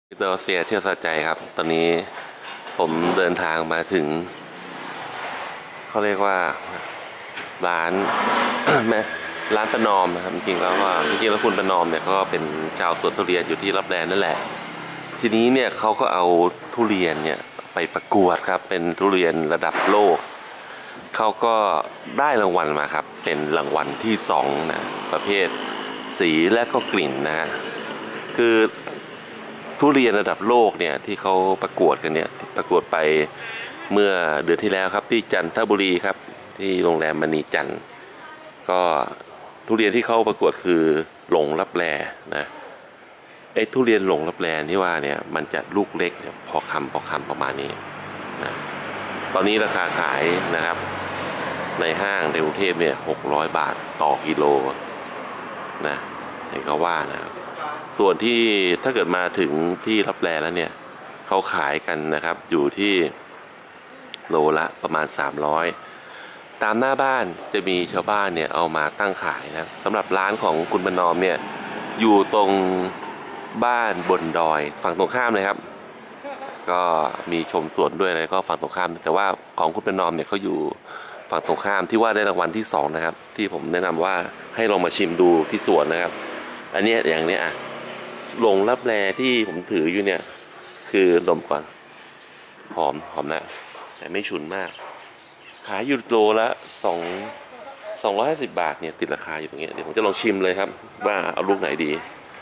อินโดนีเซียเที่ยวสะใจครับตอนนี้ผมเดินทางมาถึงเขาเรียกว่าร้าน แม่ร้านประนอมนะครับจริงๆแล้วคุณประนอมเนี่ยก็เป็นชาวสวนทุเรียนอยู่ที่รับแลนั่นแหละทีนี้เนี่ยเขาก็เอาทุเรียนเนี่ยไปประกวดครับเป็นทุเรียนระดับโลกเขาก็ได้รางวัลมาครับเป็นรางวัลที่2นะประเภทสีและก็กลิ่นนะฮะคือทุเรียนระดับโลกเนี่ยที่เขาประกวดกันเนี่ยประกวดไปเมื่อเดือนที่แล้วครับที่จันทบุรีครับที่โรงแรมมณีจันทร์ก็ทุเรียนที่เขาประกวดคือหลงลับแลนะไอ้ทุเรียนหลงลับแลที่ว่าเนี่ยมันจะลูกเล็กพอคำประมาณนี้นะตอนนี้ราคาขายนะครับในห้างในกรุงเทพเนี่ย600 บาทต่อกิโลนะเห็นเขาว่านะครับส่วนที่ถ้าเกิดมาถึงที่รับแลแล้วเนี่ยเขาขายกันนะครับอยู่ที่โลละประมาณ300ตามหน้าบ้านจะมีชาวบ้านเนี่ยเอามาตั้งขายนะสำหรับร้านของคุณประนอมเนี่ยอยู่ตรงบ้านบนดอยฝั่งตรงข้ามเลยครับก็มีชมสวนด้วยอะไรก็ฝั่งตรงข้ามแต่ว่าของคุณประนอมเนี่ยเขาอยู่ฝั่งตรงข้ามที่ว่าได้รางวัลที่2นะครับที่ผมแนะนำว่าให้ลองมาชิมดูที่สวนนะครับอันนี้อย่างนี้หลงลับแลที่ผมถืออยู่เนี่ยคือดมก่อนหอมนะแต่ไม่ฉุนมากขายอยู่โลละ250 บาทเนี่ยติดราคาอยู่ตรงนี้เดี๋ยวผมจะลองชิมเลยครับว่าเอาลูกไหนดี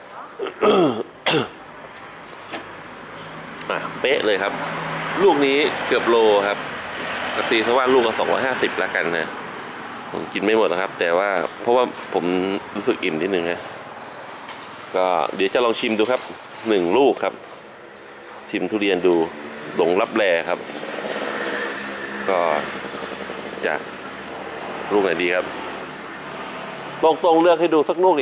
เป๊ะเลยครับลูกนี้เกือบโลครับปกติเขาว่าลูกละ250ละกันนะผมกินไม่หมดนะครับแต่ว่าเพราะว่าผมรู้สึกอิ่มนิดนึงนะก็เดี๋ยวจะลองชิมดูครับ1ลูกครับชิมทุเรียนดูหลงลับแลครับก็จะลูกไหนดีครับตรงเลือกให้ดูสักลูกดิ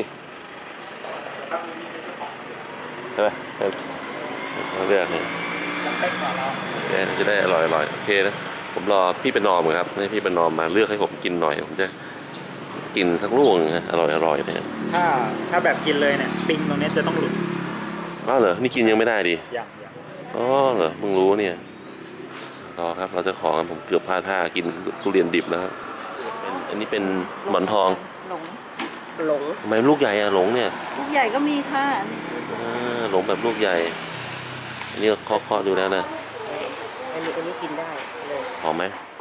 ใช่ไหมเลือกนี่จะได้อร่อยโอเคนะผมรอพี่ประนอมครับให้พี่ประนอมมาเลือกให้ผมกินหน่อยผมจะกินสักลูกนะอร่อยเนี่ยถ้าแบบกินเลยเนี่ยปิงตรงนี้จะต้องหลุดเหรอนี่กินยังไม่ได้ดิยังอ๋อเหรอมึงรู้เนี่ยรอครับเราจะขอกันผมเกือบพลาดท่ากินทุเรียนดิบแล้วครับอันนี้เป็นหมอนทองหลงทำไมลูกใหญ่หลงเนี่ยลูกใหญ่ก็มีค่ะหลงแบบลูกใหญ่อันนี้เคาะดูแล้วนะอันนี้กินได้เลยหอมไหม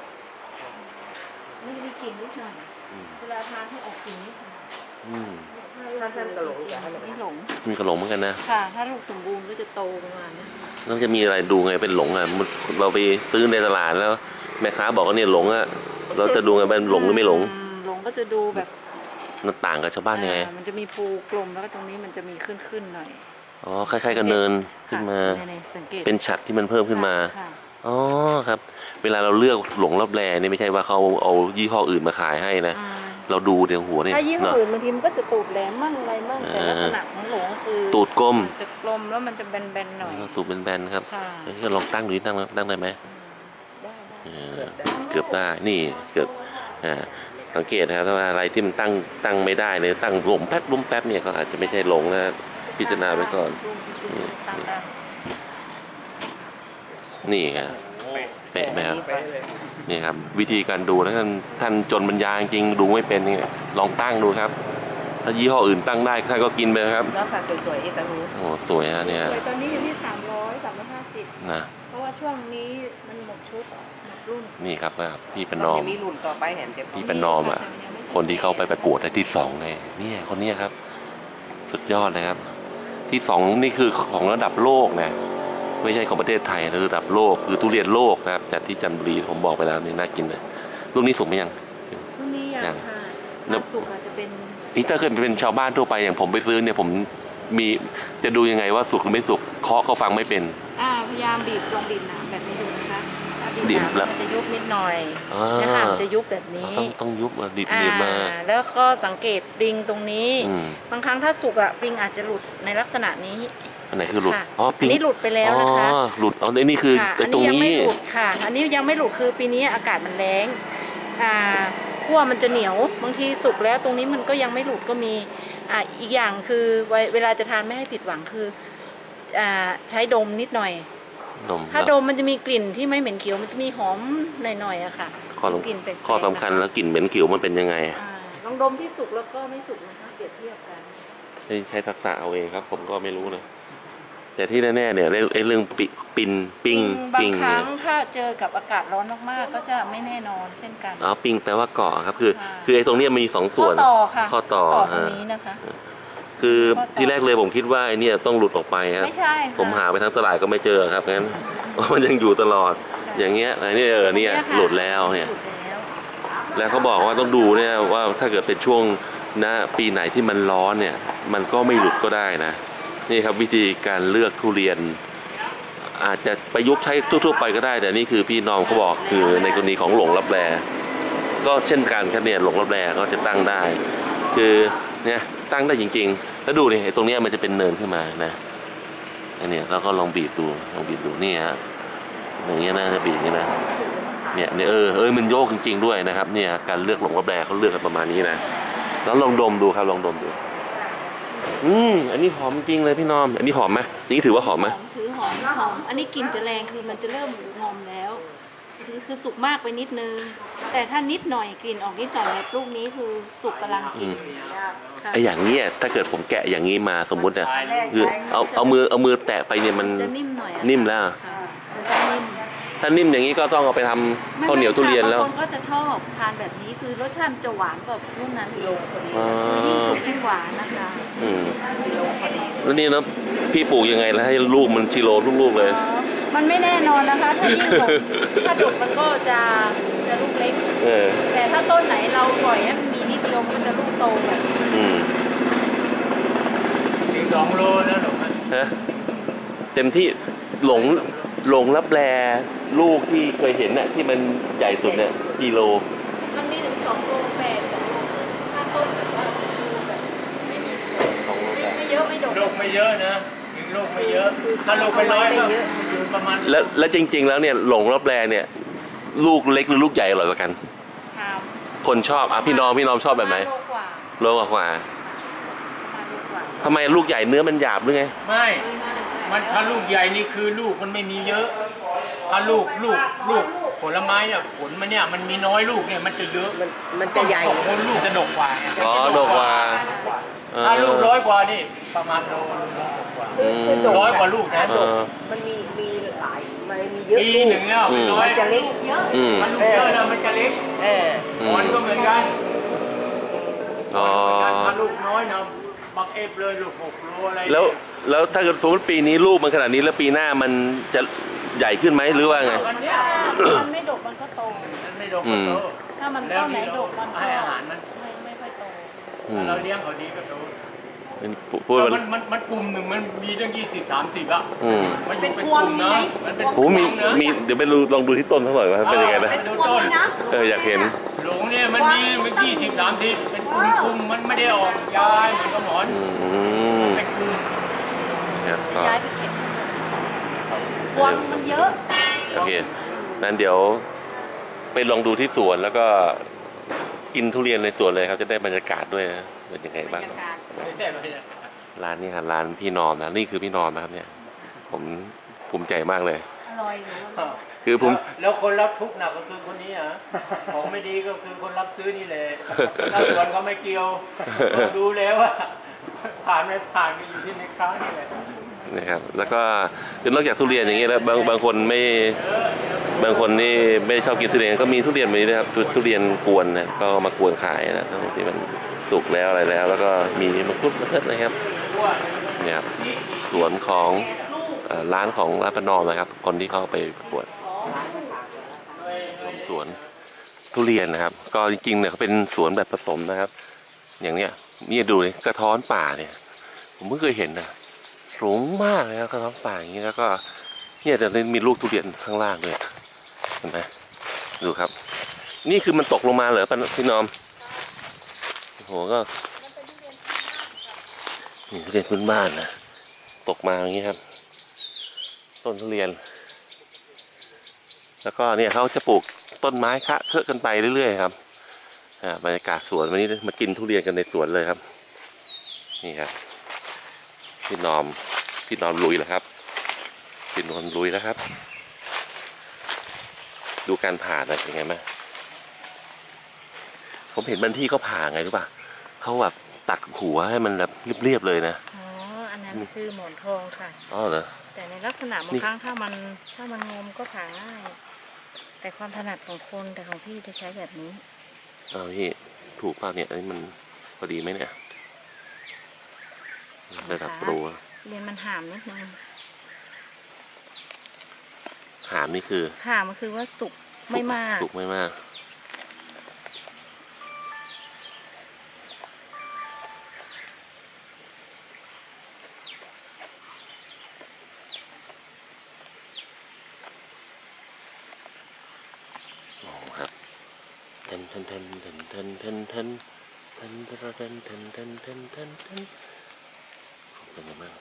นี่มีกลิ่นนิดหน่อยเวลาทานให้ออกกลิ่นนิดหน่อยถ้าท่านกระหลงนี่หลงมีกระหลงเหมือนกันนะค่ะถ้าลูกสมบูรณ์ก็จะโตประมาณนี้แล้วจะมีอะไรดูไงเป็นหลงเราไปซื้อในตลาดแล้วแม่ค้าบอกว่าเนี่ยหลงเราจะดูไงเป็นหลงหรือไม่หลงหลงก็จะดูแบบมันต่างกับชาวบ้านยังไงมันจะมีภูกลมแล้วก็ตรงนี้มันจะมีขึ้นหน่อยอ๋อคล้ายๆกับเนินขึ้นมาเป็นฉัตรที่มันเพิ่มขึ้นมาอ๋อครับเวลาเราเลือกหลงลับแลนี่ไม่ใช่ว่าเขาเอายี่ห้ออื่นมาขายให้นะเราดูเดี๋ยวหัวนี่ถ้ายี่ห้ออื่นบางทีมันก็จะตูดแหลมมั่งอะไรมั่งแต่ลักษณะของหลงคือตูดกลมจะกลมแล้วมันจะแบนๆหน่อยตูดแบนๆครับก็ลองตั้งดูตั้งได้ไหมเกือบได้นี่เกือบสังเกตนะครับว่าอะไรที่มันตั้งไม่ได้เลยตั้งหลงแป๊บเนี่ยก็อาจจะไม่ใช่หลงนะพิจารณาไว้ก่อนนี่ครับเป๊ะไหมครับนี่ครับวิธีการดูแล้วท่านจนปัญญาจริงดูไม่เป็นนี่ลองตั้งดูครับถ้ายี่ห้ออื่นตั้งได้ท่านก็กินไปครับแล้วค่ะสวยๆเอตาลูโอ้สวยฮะเนี่ยตอนนี้อยู่ที่350นะเพราะว่าช่วงนี้มันหมดชุดหมดรุ่นนี่ครับพี่ประนอมมีรุ่นต่อไปเห็นพี่ประนอมคนที่เข้าไปประกวดได้ที่2เลยนี่คนนี้ครับสุดยอดเลยครับที่2นี่คือของระดับโลกนะไม่ใช่ของประเทศไทยระดับโลกคือทุเรียนโลกนะครับจัดที่จันทบุรีผมบอกไปแล้วนี่น่ากินเลยลูกนี้สุกไหมยังลูกนี้ยังค่ะสุกอาจจะเป็นนี่ถ้าเกิดเป็นชาวบ้านทั่วไปอย่างผมไปซื้อเนี่ยผมมีจะดูยังไงว่าสุกหรือไม่สุกเคาะก็ฟังไม่เป็นพยายามบีบลองบีบหนาแบบนี้ดูนะคะบีบแล้วจะยุบนิดหน่อยนะคะจะยุบแบบนี้ต้องยุบบีบมาแล้วก็สังเกตปริงตรงนี้บางครั้งถ้าสุกปริงอาจจะหลุดในลักษณะนี้อันไหนคือหลุดอันนี้หลุดไปแล้วนะคะหลุดอันนี้คือตรงนี้ยังไม่หลุดค่ะอันนี้ยังไม่หลุดคือปีนี้อากาศมันแรงขั้วมันจะเหนียวบางทีสุกแล้วตรงนี้มันก็ยังไม่หลุดก็มีอีกอย่างคือเวลาจะทานไม่ให้ผิดหวังคือใช้ดมนิดหน่อยนมถ้าดมมันจะมีกลิ่นที่ไม่เหม็นเขียวมันจะมีหอมหน่อยๆอะค่ะข้อกลิ่นแปลกๆข้อสำคัญแล้วกลิ่นเหม็นขิวมันเป็นยังไงลองดมที่สุกแล้วก็ไม่สุกนะคะเปรียบเทียบกันใช้ทักษะเอาเองครับ ผมก็ไม่รู้นะแต่ที่แน่ๆเนี่ยไอ้เรื่องปิ้งบางครั้งถ้าเจอกับอากาศร้อนมากๆก็จะไม่แน่นอนเช่นกันอ๋อปิ้งแปลว่าเกาะครับคือค่ะคือไอ้ตรงเนี้ยมีสองส่วนข้อต่อค่ะข้อต่อตรงนี้นะคะคือข้อต่อที่แรกเลยผมคิดว่าไอ้เนี่ยต้องหลุดออกไปครับไม่ใช่ค่ะผมหาไปทั้งตลาดก็ไม่เจอครับงั้น มันยังอยู่ตลอด อย่างเงี้ยไอ้เนี่ยเนี่ยค่ะหลุดแล้วเนี่ยหลุดแล้วแล้วเขาบอกว่าต้องดูเนี่ยว่าถ้าเกิดเป็นช่วงนะปีไหนที่มันร้อนเนี่ยมันก็ไม่หลุดก็ได้นะนี่ครับวิธีการเลือกทุเรียน อาจจะประยุกต์ใช้ทั่วๆไปก็ได้แต่นี่คือพี่น้องเขาบอกคือในกรณีของหลงลับแลก็เช่นกันครับเนี่ยหลงลับแลก็จะตั้งได้ คือเนี่ยตั้งได้จริงๆแล้วดูนี่ตรงเนี้ยมันจะเป็นเนินขึ้นมานะอันเนี้ยเราก็ลองบีบดูนี่ฮะอย่างเงี้ยนะจะบีบอย่างเงี้ยนะเนี่ยมันโยกจริงๆด้วยนะครับเนี่ยการเลือกหลงลับแลเขาเลือกกันประมาณนี้นะแล้วลองดมดูครับลองดมดูอันนี้หอมจริงเลยพี่น้อมอันนี้หอมไหมนี่ถือว่าหอมไหมถือหอมอันนี้กลิ่นจะแรงคือมันจะเริ่มงอมแล้วคือสุกมากไปนิดนึงแต่ถ้านิดหน่อยกลิ่นออกนิดหน่อยแบบลูกนี้คือสุกกำลังกินค่ะไอ้อย่างเนี้ยถ้าเกิดผมแกะอย่างนี้มาสมมุติเนี่ยคือเอามือแตะไปเนี่ยมันจะนิ่มหน่อยนิ่มแล้วค่ะมันจะนิ่มถ้านิ่มอย่างนี้ก็ต้องเอาไปทำข้าวเหนียวทุเรียนแล้วบางคนก็จะชอบทานแบบนี้คือรสชาติจะหวานกว่ารุ่นนั้นอีกอ๋อคือยิ่งสุกยิ่งหวานนะคะแล้วนี่นะพี่ปลูกยังไงแล้วให้ลูกมันกิโลลูกๆเลยมันไม่แน่นอนนะคะถ้ายิ่งดกถ้าดกมันก็จะลูกเล็ก แต่ถ้าต้นไหนเราปล่อยให้มันมีนิดเดียวมันจะลูกโตแบบถึง2 โลแล้วหรอฮะเต็มที่หลงรับแลลูกที่เคยเห็นน่ะที่มันใหญ่สุดเนี่ยกิโลมันมีถึง2 โล 8 2 โลถ้าต้นแบบว่าดูแบบไม่มีไม่เยอะไม่ดกลูกไม่เยอะนะถึงลูกไม่เยอะถ้าลูกเป็นร้อยก็อยู่ประมาณแล้วจริงๆแล้วเนี่ยหลงรับแลเนี่ยลูกเล็กหรือลูกใหญ่อร่อยกว่ากันถามคนชอบพี่น้องชอบแบบไหนโลกว่าโลกว่าประมาณโลกว่าทำไมลูกใหญ่เนื้อมันหยาบหรือไงไม่มันถ้าลูกใหญ่นี่คือลูกมันไม่มีเยอะ ถ้าลูกผลไม้เนี่ยผลมันเนี่ยมันมีน้อยลูกเนี่ยมันจะเยอะมันจะใหญ่คนลูกจะดกกว่าอ๋อดกกว่าถ้าลูก100 กว่านี่ประมาณโลกว่า100 กว่าลูกนะมันมีหลายมันมีเยอะปีหนึ่งเนี่ยเป็นร้อยจะเล็กเยอะมันลูกเยอะนะมันจะเล็กมันก็เหมือนกันอ๋อถ้าลูกน้อยนะบักเอฟเลยลูก6 โลอะไรแล้วถ้าเกิดสมมติปีนี้ลูกมันขนาดนี้แล้วปีหน้ามันจะใหญ่ขึ้นไหมหรือว่าไงวันเนี้ยมันไม่ดกมันก็โตมันไม่ดกก็โตถ้ามันต้นไหนดกมันก็ให้อาหารมันไม่ค่อยโตถ้าเราเลี้ยงเขาดีก็โตพูดมันกลุ่มหนึ่งมันมีตั้ง20-30อ่ะมันอยู่เป็นกลุ่มนะมันเป็นโหมีเดี๋ยวไปลองดูที่ต้นเขาหน่อยว่าเป็นยังไงนะดูต้นอยากเห็นหลงเนี่ยมันมี20-30เป็นกลุ่มมันไม่ได้ออกย้ายเหมือนกับหมอนเป็นกลุ่มเนี่ยก็ย้ายไปเก็บพวงมันเยอะโอเคนั้นเดี๋ยวไปลองดูที่สวนแล้วก็กินทุเรียนในสวนเลยครับจะได้บรรยากาศด้วยนะเป็นยังไงบ้างได้ไหมร้านนี้ครับร้านพี่นอมนะนี่คือพี่นอมนะครับเนี่ยผมภูมิใจมากเลยอร่อยหรือคือผมแล้วคนรับทุกข์หนักก็คือคนนี้อ่ะของไม่ดีก็คือคนรับซื้อนี่แหละถ้าสวนเขาไม่เกี่ยวดูแล้วว่าผ่านไม่ผ่านก็อยู่ที่แม่ค้านี่แหละนะครับแล้วก็คือนอกจากทุเรียนอย่างเงี้ยแล้วบางคนนี่ไม่ชอบกินทุเรียนก็มีทุเรียนแบบนี้นะครับทุเรียนกวนนะก็มากวนขายนะที่มันสุกแล้วอะไรแล้วก็มีมังคุดมะเขือนะครับเนี่ยสวนของร้านประนอมนะครับคนที่เข้าไปประกวดสวนทุเรียนนะครับก็จริงๆเนี่ยเขาเป็นสวนแบบผสมนะครับอย่างเนี้ยนี่ดูเลยกระท้อนป่าเนี่ยผมเพิ่งเคยเห็นนะสูงมากเลยครับกระท้อนป่าอย่างนี้แล้วก็เนี่ยจะมีลูกทุเรียนข้างล่างด้วยเห็นไหมดูครับนี่คือมันตกลงมาเหรอพี่น้อมโอ้โหก็นี่ทุเรียนพื้นบ้านนะตกมาอย่างนี้ครับต้นทุเรียนแล้วก็เนี่ยเขาจะปลูกต้นไม้คะเคอะกันไปเรื่อยๆครับบรรยากาศสวนวันนี้มากินทุเรียนกันในสวนเลยครับนี่ครับพี่นอมพี่นอนลุยแล้วครับพี่นอนลุยแล้วครับ ดูการผ่าหน่อยเป็นไงไหมผมเห็นบางที่เขาผ่าไงรู้ป่ะเขาแบบตัดหัวให้มันแบบเรียบๆเลยนะอ๋ออันนั้นคือหมอนทองค่ะอ๋อเหรอแต่ในลักษณะบางครั้งถ้ามันงมก็ผ่าง่าย แต่ความถนัดของคนแต่ของพี่จะใช้แบบนี้เอาพี่ถูกเปล่าเนี่ยอันนี้มันพอดีไหมเนี่ยระดับโปรเรียนมันห่ามนิดนึงหามนี่คือห่ามมันคือว่าสุกไม่มากสุกไม่มากอ๋อครับเทนเทนเทนเทนเทนเทนเทนเทนเทนเทนเทนเทนเทนเทนเทนเป็นไงบ้าง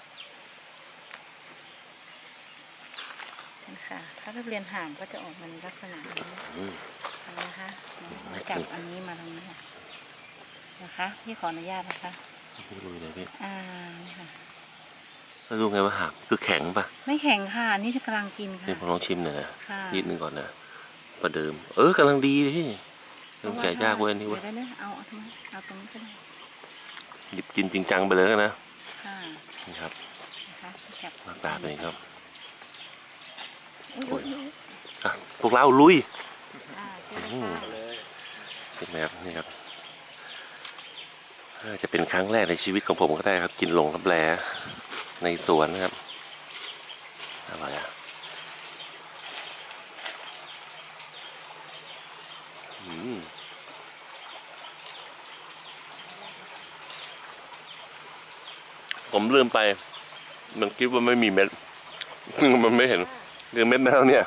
ค่ะ ถ้านักเรียนห่ามก็จะออกมาในลักษณะนี้อืมนะคะจับอันนี้มาตรงนี้ค่ะนะคะพี่ขออนุญาตนะคะไม่รู้เลยพี่นี่ค่ะแล้วรู้ไงว่าหามคือแข็งป่ะไม่แข็งค่ะนี่จะกำลังกินค่ะนี่ผมลองชิมหน่อยนะค่ะนิดนึงก่อนนะประเดิมกำลังดีเลยพี่ต้องแกะยากเว้ยนี่เว้ยเดี๋ยวได้เอาตรงนี้เอาตรงนี้ก็ได้หยิบกินจริงจังไปเลยกันนะค่ะนี่ครับนะคะจับหน้าตาเป็นไงครับอุ๊ยอ่ะพวกเราลุยใช่ไหมคะเป็นไงครับนี่ครับจะเป็นครั้งแรกในชีวิตของผมก็ได้ครับ กินหลงรับแลในสวนนะครับอร่อยอ่ะผมลืมไป มันคิดว่าไม่มีเม็ด มันไม่เห็นเรื่องเม็ดแล้วเนี่ย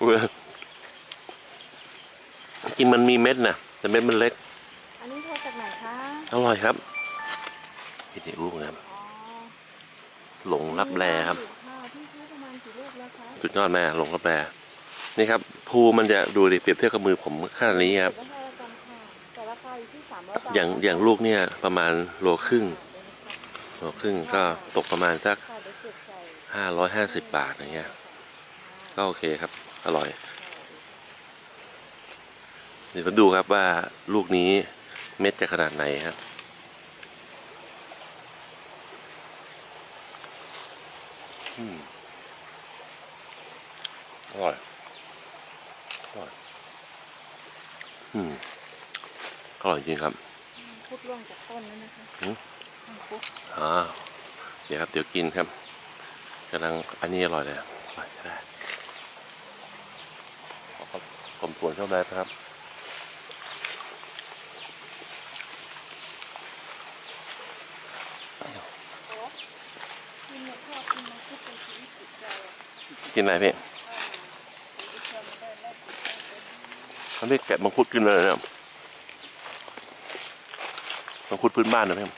จริงมันมีเม็ดนะแต่เม็ดมันเล็กอันนี้โทรจากไหนคะอร่อยครับพี่ลูกนะครับอ๋อหลงรับแลครับพี่ซื้อประมาณกี่ลูกแล้วคะสุดยอดแม่หลงรับแลนี่ครับภูมันจะดูดิเปรียบเทียบกับมือผมขนาดนี้ครับราคาละกันค่ะแต่ราคาอยู่ที่300 บาทอย่างลูกเนี่ยประมาณโลครึ่งก็ตกประมาณสักค่ะเดี๋ยวเก็บใส่ 550 บาทอย่างเงี้ยก็โอเคครับอร่อยเดี๋ยวมาดูครับว่าลูกนี้เม็ดจะขนาดไหนครับอร่อยอร่อยอร่อยจริงครับพุดร่วงจากต้นนั่นนะคะ พุดเดี๋ยวครับเดี๋ยวกินครับกำลังอันนี้อร่อยเลยอร่อยได้ผมสวนชอบได้ครับกินอะไรพี่เขาเรียกแกะมังคุดกินเลยนะมังคุดพื้นบ้านนะพี่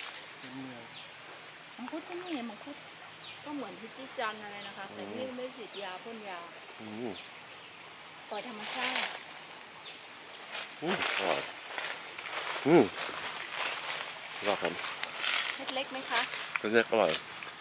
มังคุดก็นี่มังคุดก็เหมือนพิจิจันอะไรนะคะแต่นี่ไม่ฉีดยาพ่นยาปล่อยธรรมชาติอร่อยรอบครับเม็ดเล็กไหมคะเล็กอร่อย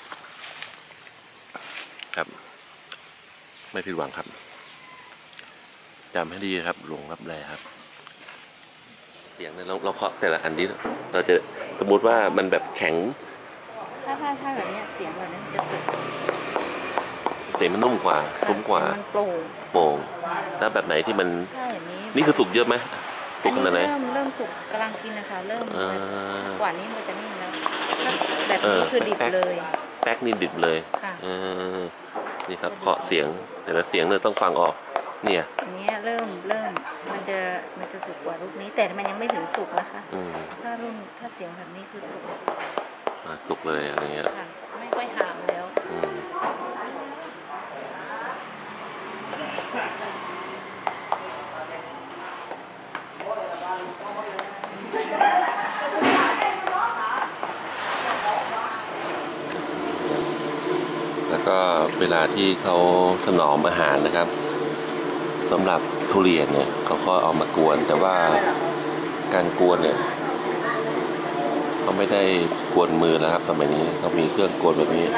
ครับไม่ผิดหวังครับจำให้ดีครับหลงรับแลครับเสียงเนี่ยเราเคาะแต่ละอันนี้เราจะสมมติว่ามันแบบแข็งถ้าแบบนี้เสียงแบบนี้มันจะสุกเสียงมันนุ่มกว่าทุ้มกว่ามันโปร่งโป่งแล้วแบบไหนที่มันถ้าอย่างนี้นี่คือสุกเยอะไหมสุกขนาดไหนเริ่มสุกกำลังกินนะคะเริ่มอ่ากว่านี้มันจะนิ่มแล้วถ้าแบบนี้คือดิบเลยแป๊กนี่ดิบเลยค่ะนี่ครับเคาะเสียงแต่ละเสียงเนี่ยต้องฟังออกเนี่ยอันนี้เริ่มมันจะสุกกว่าลูกนี้แต่มันยังไม่ถึงสุกนะคะ ถ้าเสียงแบบนี้คือสุกสุกเลยอะไรเงี้ยค่ะไม่ค่อยหามแล้วแล้วก็เวลาที่เขาถนอมอาหารนะครับสำหรับทุเรียนเนี่ยเขาก็เอามากวนแต่ว่าการกวนเนี่ยเขาไม่ได้กวนมือแล้วครับสมัยนี้เขามีเครื่องกวนแบบนี้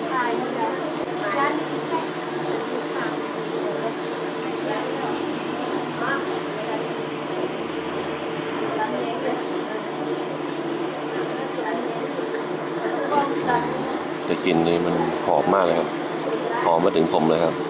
จะกินนี่มันหอมมากเลยครับหอมมาถึงผมเลยครับ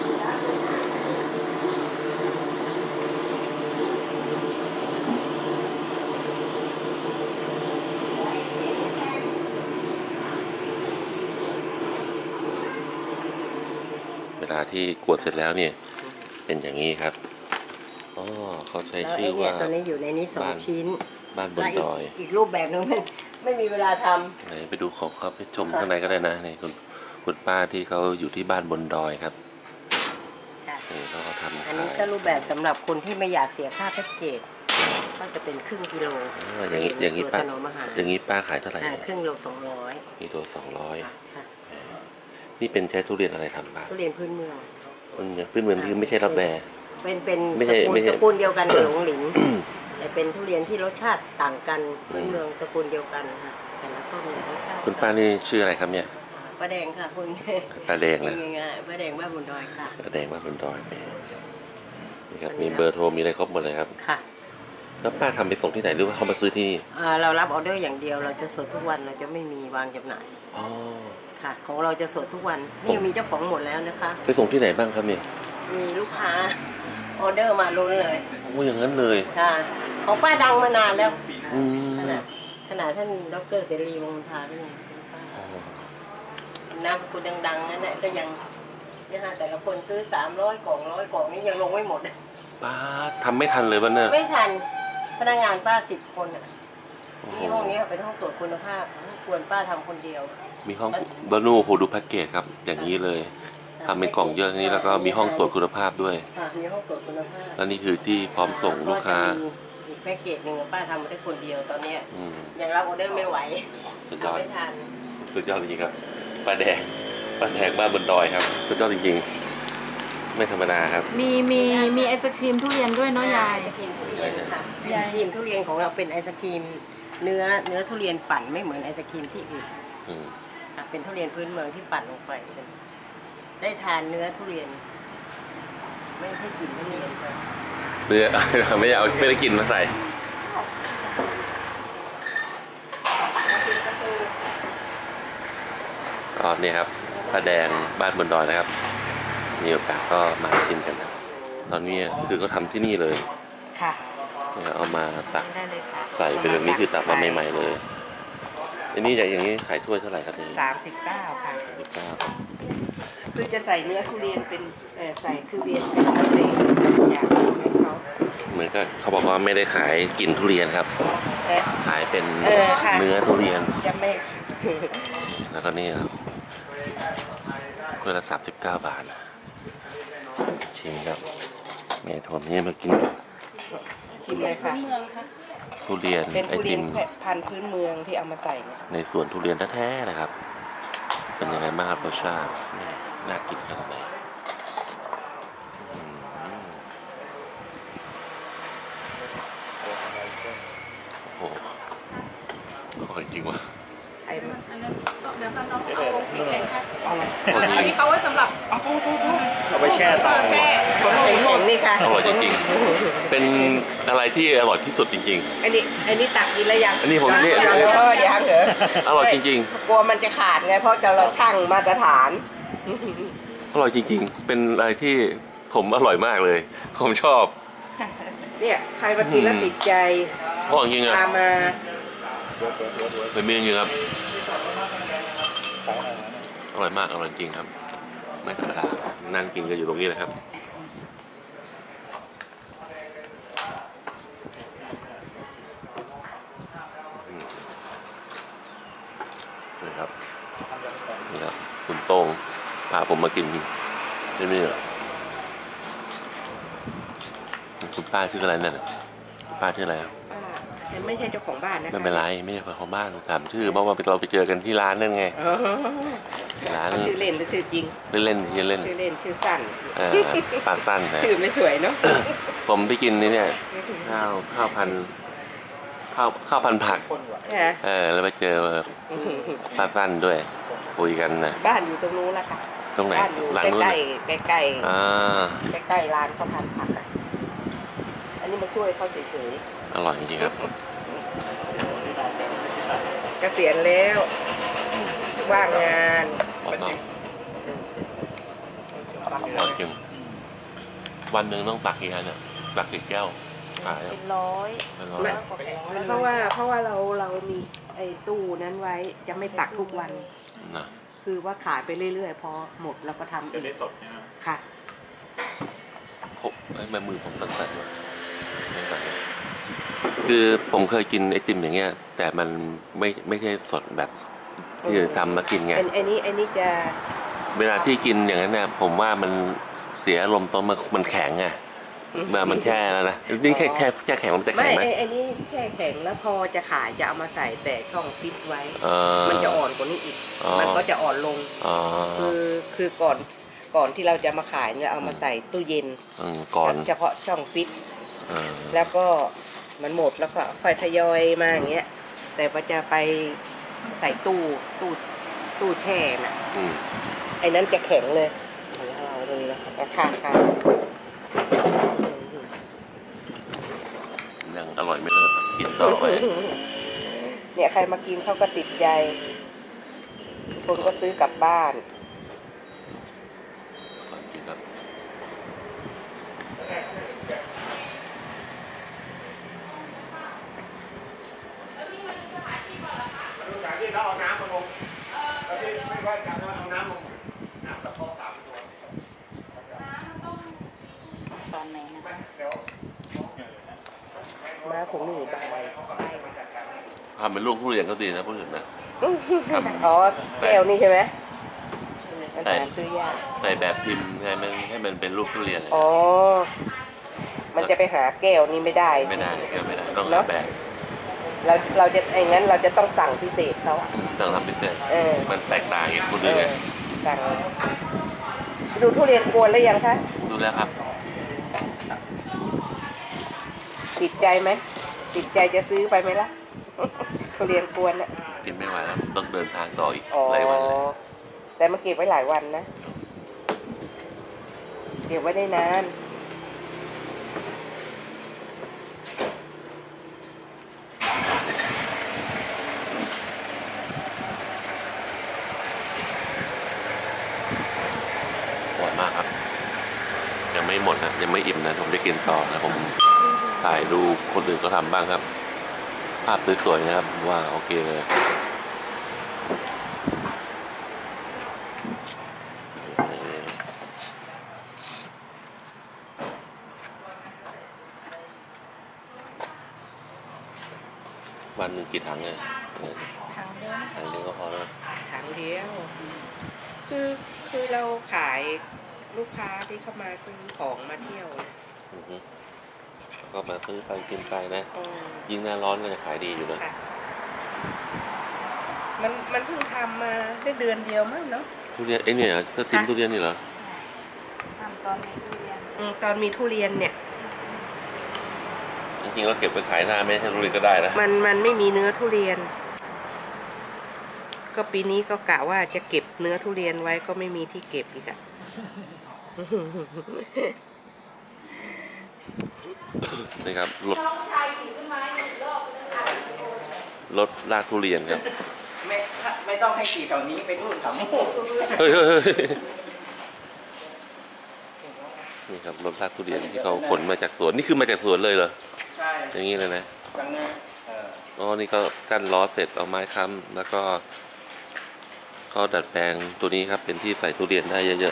เวลาที่กวนเสร็จแล้วเนี่ยเป็นอย่างนี้ครับอ๋อเขาใช้ชื่อว่าตอนนี้อยู่ในนี้2 ชิ้นบ้านบนดอยอีกรูปแบบหนึงมันไม่มีเวลาทไหนไปดูของเขาไปชมข้างในก็ได้นะนี่คุณป้าที่เขาอยู่ที่บ้านบนดอยครับำนี่เขาก็ทำอันขานี้ยก็รูปแบบสำหรับคนที่ไม่อยากเสียค่าแพ็กเกจก็จะเป็นครึ่งกิโลอย่างนี้ป้าถนอมอาหารอย่างนี้ป้าขายเท่าไหร่ครึ่งโล200 นี่ตัว200 ค่ะนี่เป็นใช้ทุเรียนอะไรทำป้าทุเรียนพื้นเมืองพื้นเมืองคือไม่ใช่รับแรเป็นไม่ใช่ไม่ใช่ตระกูลเดียวกันกับหลงหลิน แต่เป็นทุเรียนที่รสชาติต่างกันพื้นเมืองตระกูลเดียวกันค่ะแต่ละต้นเนี่ยรสชาติคุณป้านี่ชื่ออะไรครับเนี่ยป้าแดงค่ะคุณป้าแดงเลยง่ายๆป้าแดงบ้านบนดอยค่ะป้าแดงบ้านบนดอยนี่ครับมีเบอร์โทรมีอะไรครบหมดเลยครับค่ะแล้วป้าทำไปส่งที่ไหนหรือว่าเขามาซื้อที่นี่เรารับออเดอร์อย่างเดียวเราจะสดทุกวันเราจะไม่มีวางจำหน่ายอ๋อค่ะ ของเราจะสดทุกวันส่นี่งมีเจ้าของหมดแล้วนะคะไปส่งที่ไหนบ้างครับเนี่ยมีลูกค้าออเดอร์มาล้นเลยโอ้อย่างนั้นเลยค่ะของป้าดังมานานแล้วอืมขนาดท่านดรเสรีวงศ์ทาด้วยน้ำคุณดังๆนั่นแหละก็ยังเนี่ยค่ะแต่ละคนซื้อ300 กล่อง100 กล่องนี่ยังลงไม่หมดป้าทำไม่ทันเลยวันเนี่ยไม่ทันพนักงานป้า10 คนอ่ะโอ้โหที่ห้องนี้เป็นห้องตรวจคุณภาพควรป้าทำคนเดียวมีห้องบานูโหดูแพ็กเกจครับ อย่างนี้เลยทำเป็นกล่องเยอะนี้แล้วก็มีห้องตรวจคุณภาพด้วยค่ะมีห้องตรวจคุณภาพแล้วนี่คือที่พร้อมส่งลูกค้าจะมีอีกแพ็กเกจหนึ่งป้าทำมาได้คนเดียวตอนเนี้ยอืมยังรับออเดอร์ไม่ไหวสุดยอดทำไม่ทันสุดยอดจริงๆครับป้าแดงบ้านบนดอยครับสุดยอดจริงๆไม่ธรรมดาครับมีไอศครีมทุเรียนด้วยเนาะยายไอศครีมทุเรียนค่ะไอศครีมทุเรียนของเราเป็นไอศครีมเนื้อทุเรียนปั่นไม่เหมือนไอศครีมที่อื่นอืมค่ะเป็นทุเรียนพื้นเมืองที่ปั่นลงไปได้ทานเนื้อทุเรียน ไม่ใช่กลิ่นทุเรียนค่ะเนื้อ ไม่ได้กินมาใส่ตอนนี้ครับป้าแดงบ้านบนดอยนะครับมีโอกาสก็มาชิมกันนะตอนนี้คือก็ทำที่นี่เลยค่ะเนี่ยเอามาตักได้เลยค่ะใส่เป็นแบบนี้คือตักมาใหม่ๆเลยอันนี้อย่างนี้ขายถ้วยเท่าไหร่ครับเนี่ย 39ค่ะ 39 คือจะใส่เนื้อทุเรียนเป็นใส่ทุเรียนเป็นพิเศษอยากให้เขาเหมือนก็เขาบอกว่าไม่ได้ขายกลิ่นทุเรียนครับเอ๊ะขายเป็นค่ะเนื้อทุเรียนจะไม่แล้วก็นี่ครับถ้วยละ39 บาทนะชิมครับแม่ทนนี่มากินกินเลยค่ะทุเรียนเป็นไอทุเรีติยนมพันธุ์พื้นเมืองที่เอามาใส่เนี่ยในสวนทุเรียนแท้ๆนะครับ เป็นยังไงบ้างครับรสชาตินี่น่ากินขนาดไหนอืมโอ้โหอร่อยจริงว่ะไอ้อันนั้นเดี๋ยวค่ะน้องเอาพริกแกงค่ะเอาอะไรอร่อยจอันรินี้งเขาไว้สำหรับเอาไปแช่ต่อแช่ของแข็งๆนี่ค่ะอร่อยจริงๆเป็นอะไรที่อร่อยที่สุดจริงอันนี้ตักกินแล้วยังอันนี้ผมเนี่ยยังยังเหรออร่อยจริงกลัวมันจะขาดไงเพราะเราช่างมาตรฐานๆอร่อยจริงๆ เป็นอะไรที่ผมอร่อยมากเลย ผมชอบเนี่ยใครมากินแล้วติดใจอร่อยจริงๆอ่ะตามมาเป็นเมนูครับอร่อยมากอร่อยจริงครับไม่ธรรมดานั่งกินกันอยู่ตรงนี้เลยครับนี่ครับนี่ครับคุณโต้งพาผมมากินนี่คุณป้าชื่ออะไรนั่นน่ะคุณป้าชื่ออะไรครับฉันไม่ใช่เจ้าของบ้านนะคะไม่เป็นไรไม่ใช่ของบ้านถามชื่อเพราะว่าเราไปเจอกันที่ร้านนั่นไงอ๋อร้านชื่อเล่นหรือชื่อจริงเล่นๆชื่อเล่นชื่อเล่นชื่อสั้นปลาสั้นนะชื่อไม่สวยเนาะผมไปกินนี่เนี่ยข้าวพันข้าวพันผักฮะแล้วไปเจอป้าสั้นด้วย คุยกันนะบ้านอยู่ตรงนู้นนะคะตรงไหนบ้านอยู่หลังใกนู้นล้น่ะใกล้อ่าใกล้ร้านข้าวผัดผักอ่ะอันนี้มาช่วยเขาเฉยอร่อยจริงๆครับๆเกษียณแล้วว่างงานอร่อยอร่อยจริงวันหนึ่งต้องตักกี่อันเนี่ยตักกี่แก้วขายเป็นร้อยเป็นร้อยเพราะว่าเรามีไอ้ตู้นั้นไว้จะไม่ตักทุกวันนะคือว่าขายไปเรื่อยๆพอหมดเราก็ทำเองค่ะแม่มือผมสั่นๆเลยไม่ไหวคือผมเคยกินไอติมอย่างเงี้ย แต่มันไม่ใช่สดแบบที่ทำมากินไงอันนี้จะเวลาที่กินอย่างนั้นเนี่ยผมว่ามันเสียอารมณ์ตอนมันแข็งไงมันแช่แล้วนะนี่แค่แข็งมันจะไม่แข็งไหมไอ้นี่แช่แข็งแล้วพอจะขายจะเอามาใส่แต่ช่องฟิตไว้มัมันจะอ่อนกว่านี้อีกอ๋อมันก็จะอ่อนลงอ๋อคือก่อนที่เราจะมาขายเนี่ยเอามาใส่ตู้เย็นก่อนเฉพาะช่องฟิตเออแล้วก็มันหมดแล้วก็ค่อยทยอยมาอย่างเงี้ย แต่ว่าจะไปใส่ตู้แช่น่ะอืมไอ้นั้นจะแข็งเลยเอาเลยแล้วค่ะยังอร่อยไม่เลิกครับกินต่อไปเนี่ยใครมากินเขาก็ติดใจ คนก็ซื้อกลับบ้านก่อนกินครับตอนไหนนะมาถึงนี่บ่ายทำเป็นลูกทุเรียนก็ดีนะพูดถึงนะอ๋อแก้วนี่ใช่ไหมมันใช่หาซื้อยากใส่แบบพิมพ์ให้มันเป็นรูปทุเรียนเลยอ๋อ มันจะไปหาแก้วนี่ไม่ได้ไม่ได้ก็ไม่ได้ต้องเนอะทำแบบเราจะไอ้งั้นเราจะต้องสั่งพิเศษเขาต้องทำพิเศษเออมันแตกต่างจากคนอื่นไงสั่งดูทุเรียนกวนแล้วยังคะดูแล้วครับติดใจไหมติดใจจะซื้อไปไหมล่ะ ทุเรียนกวนน่ะกินไม่ไหวแล้วต้องเดินทางต่ออีกอ๋อหลายวันเลยแต่มาเก็บไว้หลายวันนะเก็บไว้ได้นานอร่อยมากครับ ยังไม่หมดนะยังไม่อิ่มนะผมจะกินต่อนะผมถ่ายดูคนอื่นก็ทำบ้างครับ ภาพสวยๆนะครับว่าโอเคเลยวันหนึ่งกี่ถังเนี่ยทางเดินถังเดียวก็พอแล้วถังเดียว คือเราขายลูกค้าที่เข้ามาซื้อของมาเที่ยวนะอือฮึก็มาซื้อไปกินไปนะอืมยิ่งหน้าร้อนก็จะขายดีอยู่นะค่ะมันเพิ่งทำมาได้เดือนเดียวมั้งเนาะทุเรียนไอ้เนี่ยก็ติมทุเรียนนี่เหรอทำตอนในทุเรียนตอนมีทุเรียนเนี่ยจริงๆเราเก็บไปขายหน้าไม่ใช่ทุเรียนก็ได้นะมันไม่มีเนื้อทุเรียน ก็ปีนี้ก็กะว่าจะเก็บเนื้อทุเรียนไว้ก็ไม่มีที่เก็บอีกอะนี่ครับรถลากทุเรียนครับไม่ต้องให้ขี่แถวนี้ไปนู่นแถวนู้นเฮ้ยนี่ครับรถลากทุเรียนที่เขาขนมาจากสวนนี่คือมาจากสวนเลยเหรอใช่อย่างนี้เลยนะดังนั้นอ๋อนี่ก็กั้นล้อเสร็จเอาไม้ค้ำแล้วก็ดัดแปลงตัวนี้ครับเป็นที่ใส่ทุเรียนได้เยอะ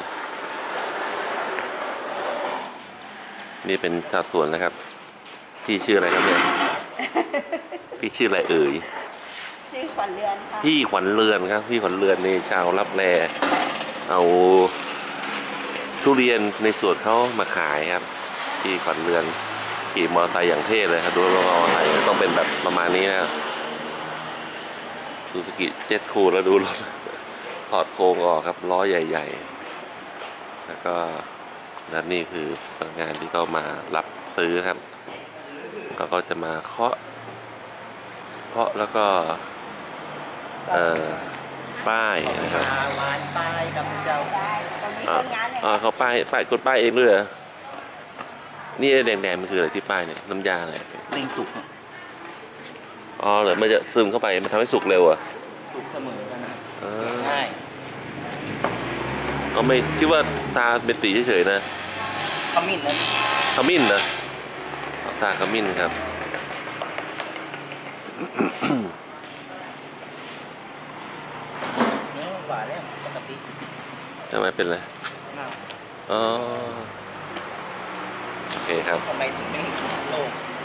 ๆนี่เป็นชาวสวนนะครับพี่ชื่ออะไรครับเนี่ยพี่ชื่ออะไรเอ่ยชื่อขวัญเรือนค่ะพี่ขวัญเรือนครับพี่ขวัญเรือนในชาวรับแลเอาทุเรียนในสวนเขามาขายครับพี่ขวัญเรือนขี่มอเตอร์ไซค์อย่างเท่เลยครับดูรถมอเตอร์ไซค์ต้องเป็นแบบประมาณนี้นะซูซูกิเจ็ตคูลแล้วดูรถถอดโครงออกครับล้อใหญ่ๆแล้วก็นั่นนี่คือพนักงานที่เขามารับซื้อครับเขาก็จะมาเคาะาะแล้วก็ป้ายนะครับวานปลายกับเจ้าเขาป้ายกดป้ายเองด้วยเหรอนี่แดงๆมันคืออะไรที่ป้ายเนี่ยน้ำยาอะไรเร่งสุกอ๋อเหรอมันจะซึมเข้าไปมันทำให้สุกเร็วอ่ะสุกเสมอกันนะอ๋อง่ายเอาไม่คิดว่าตาเป็นสีเฉยๆนะขมิ้นนะขมิ้นนะตาขมิ้นครับเนื้อหวานแล้วปกติทำไมเป็นไรมากอ๋อโอเคครับทำไมถึงไม่เห็นโลก